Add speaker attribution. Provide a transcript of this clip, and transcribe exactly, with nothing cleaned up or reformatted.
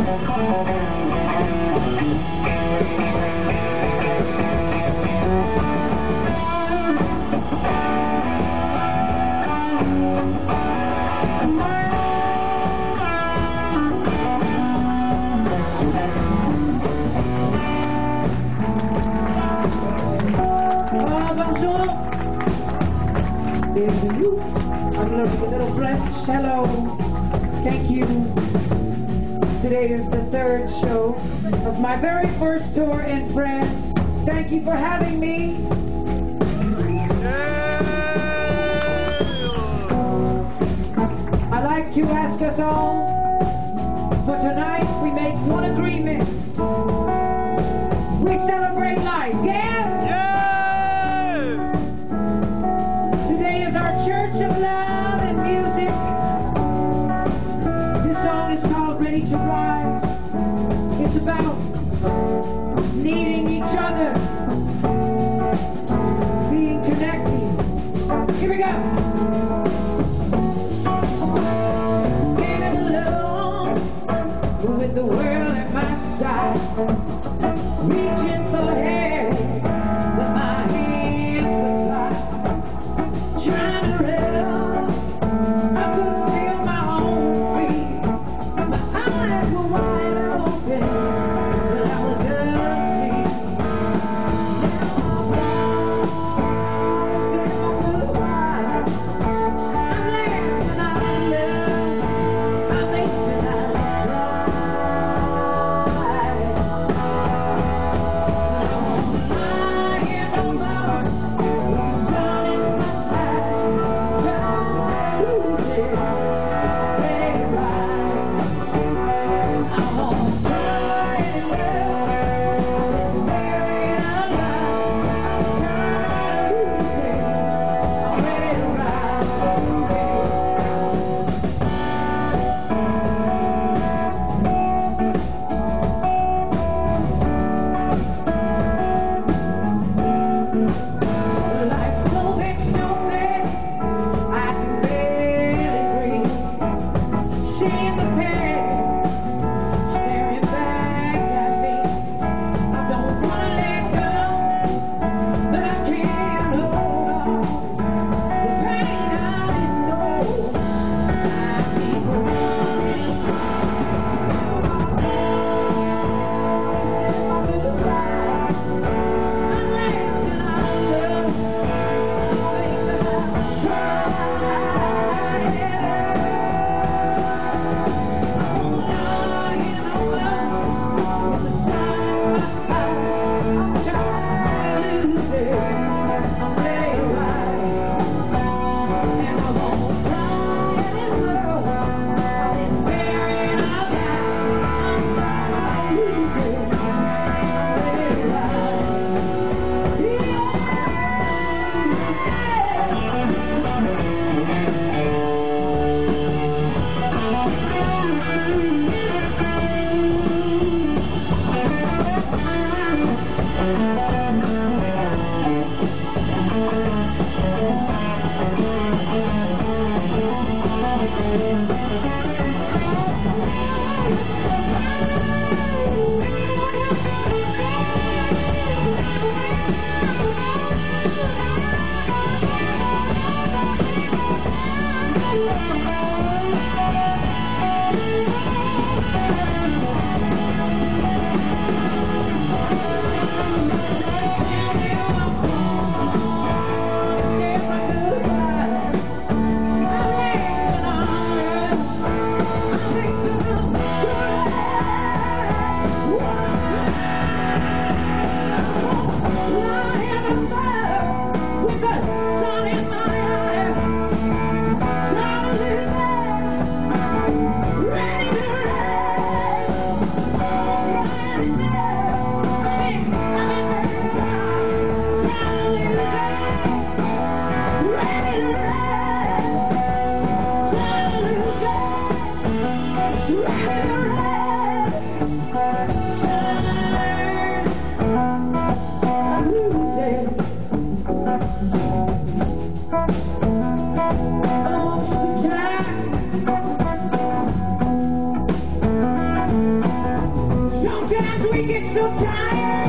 Speaker 1: I'm looking a little French. Hello. Thank you. Today is the third show of my very first tour in France. Thank you for having me. I'd like to ask us all, for tonight we make one agreement. We celebrate life, yeah?
Speaker 2: Yeah!
Speaker 1: Today is our Church of Love and Music. This song is called Ready to Rise. It's about needing each other, being connected. Here we go. Standing alone with the world at my side, reaching for heaven with my hands beside, trying to run. I couldn't feel my own feet. My eyes were wide open, but I was asleep. Said my goodbye. I'm laughing out loud. I'm thinking out loud. I hear no more with the sun in my eyes. Trying to lose it, let it ride. I won't cry anymore, buried alive. I'm trying to lose it, I'm ready to ride. Life's moving so fast, I can barely breathe. Seeing the past, staring back at me. I don't wanna let go, but I can't hold on. The pain I know, I keep running. Said my goodbye. I'm laughing out loud. I'm thinking I'll cry. Lying alone with the sun in my eyes. I'm trying to lose it. I'm ready to ride. And I won't cry anymore. I've been buried alive. I'm trying to lose it. I'm ready to ride. Said my goodbye. I'm laughing on her. I'm thinking of lying above with the sun in my eyes. Trying to lose it, ready to ride. Ready to ride. I'm in, I'm in bed. Trying to lose it, ready to ride. Trying to lose it, ready to ride. Trying to lose it. Oh, sometimes so tired